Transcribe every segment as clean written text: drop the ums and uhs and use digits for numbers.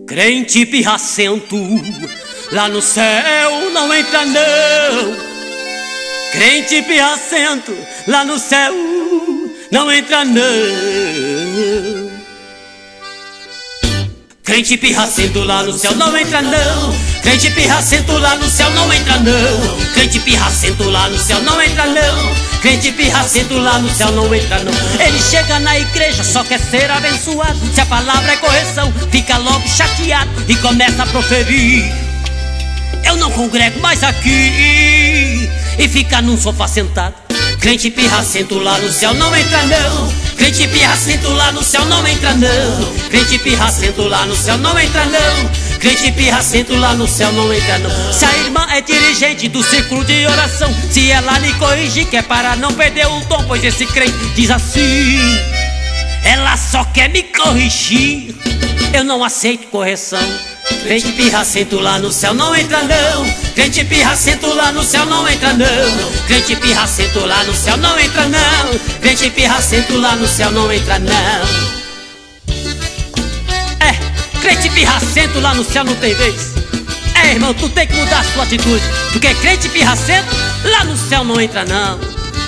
Crente pirracento, lá no céu não entra não. Crente pirracento, lá no céu não entra não. Crente pirracento lá no céu não entra não. Crente pirracento lá no céu não entra não. Crente pirracento lá no céu não entra não. Crente pirracento lá no céu não entra não. Ele chega na igreja, só quer ser abençoado. Se a palavra é correção, fica logo chateado e começa a proferir: eu não congrego mais aqui. E fica num sofá sentado. Crente pirracento lá no céu não entra não. Crente pirracento lá no céu não entra não. Crente pirracento lá no céu não entra não. Crente pirracento lá no céu não entra não. Se a irmã é dirigente do círculo de oração, se ela lhe corrigir, que é para não perder o tom, pois esse crente diz assim: ela só quer me corrigir, eu não aceito correção. Crente pirracento lá no céu não entra não. Crente pirracento lá no céu não entra não. Crente pirracento lá no céu não entra não. Crente pirracento lá no céu não entra não. Crente pirracento lá no céu não tem vez. Irmão, tu tem que mudar a sua atitude, porque crente pirracento lá no céu não entra não.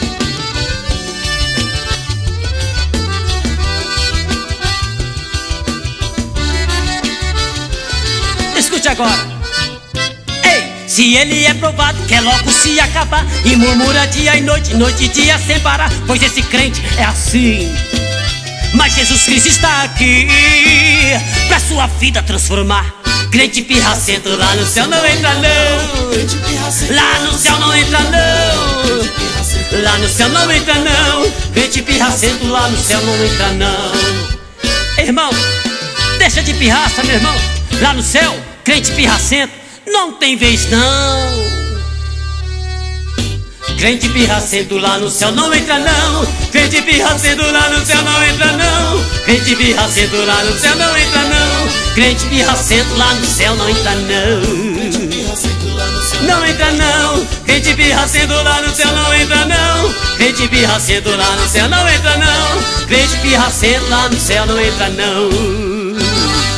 Escute agora. Ei, se ele é provado, quer logo se acabar e murmura dia e noite, noite e dia sem parar, pois esse crente é assim. Mas Jesus Cristo está aqui pra sua vida transformar. Crente pirracento lá no céu não entra não. Lá no céu não entra não. Lá no céu não entra não. Crente pirracento lá no céu não entra não. Irmão, deixa de pirraça, meu irmão. Lá no céu, crente pirracento não tem vez não. Crente pirracento lá no céu não entra não. Crente pirracento lá no céu não entra não. Crente pirracento lá no céu não entra não. Crente pirracento lá no céu não entra não. Não entra não. Crente pirracento lá no céu não entra não. Crente pirracento lá no céu não entra não. Crente pirracento lá no céu não entra não.